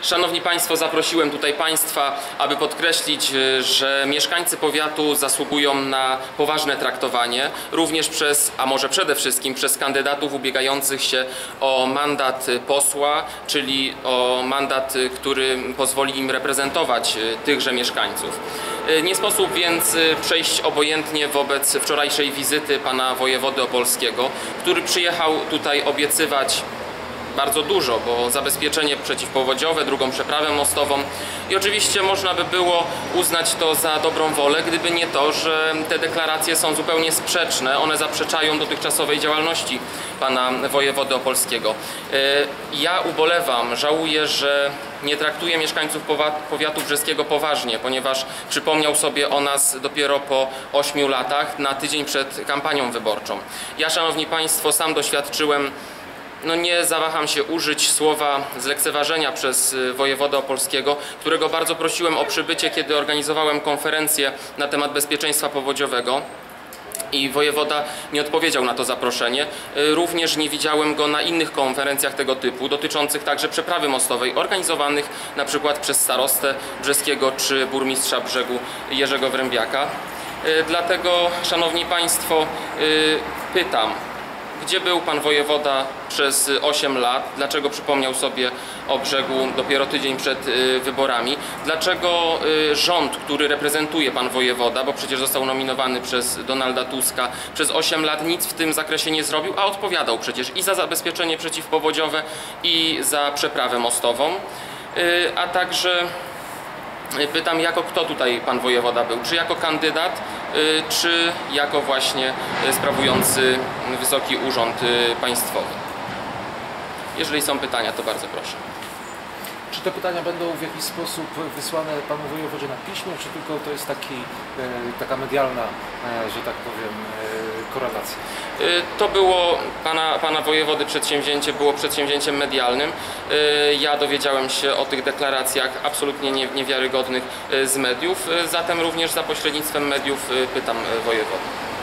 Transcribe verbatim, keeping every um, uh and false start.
Szanowni Państwo, zaprosiłem tutaj Państwa, aby podkreślić, że mieszkańcy powiatu zasługują na poważne traktowanie, również przez, a może przede wszystkim przez kandydatów ubiegających się o mandat posła, czyli o mandat, który pozwoli im reprezentować tychże mieszkańców. Nie sposób więc przejść obojętnie wobec wczorajszej wizyty pana wojewody opolskiego, który przyjechał tutaj obiecywać bardzo dużo, bo zabezpieczenie przeciwpowodziowe, drugą przeprawę mostową i oczywiście można by było uznać to za dobrą wolę, gdyby nie to, że te deklaracje są zupełnie sprzeczne, one zaprzeczają dotychczasowej działalności pana wojewody opolskiego. Ja ubolewam, żałuję, że nie traktuje mieszkańców powiatu brzeskiego poważnie, ponieważ przypomniał sobie o nas dopiero po ośmiu latach, na tydzień przed kampanią wyborczą. Ja, Szanowni Państwo, sam doświadczyłem, no nie zawaham się użyć słowa zlekceważenia przez wojewodę opolskiego, którego bardzo prosiłem o przybycie, kiedy organizowałem konferencję na temat bezpieczeństwa powodziowego. I wojewoda nie odpowiedział na to zaproszenie. Również nie widziałem go na innych konferencjach tego typu, dotyczących także przeprawy mostowej, organizowanych na przykład przez starostę brzeskiego czy burmistrza Brzegu Jerzego Wrębiaka. Dlatego, Szanowni Państwo, pytam, gdzie był pan wojewoda przez osiem lat? Dlaczego przypomniał sobie o Brzegu dopiero tydzień przed wyborami? Dlaczego rząd, który reprezentuje pan wojewoda, bo przecież został nominowany przez Donalda Tuska, przez osiem lat nic w tym zakresie nie zrobił, a odpowiadał przecież i za zabezpieczenie przeciwpowodziowe, i za przeprawę mostową, a także pytam, jako kto tutaj pan wojewoda był? Czy jako kandydat, czy jako właśnie sprawujący wysoki urząd państwowy? Jeżeli są pytania, to bardzo proszę. Czy te pytania będą w jakiś sposób wysłane panu wojewodzie na piśmie, czy tylko to jest taki, taka medialna, że tak powiem, korelacja? To było, pana, pana wojewody przedsięwzięcie było przedsięwzięciem medialnym. Ja dowiedziałem się o tych deklaracjach absolutnie nie, niewiarygodnych z mediów, zatem również za pośrednictwem mediów pytam wojewodę.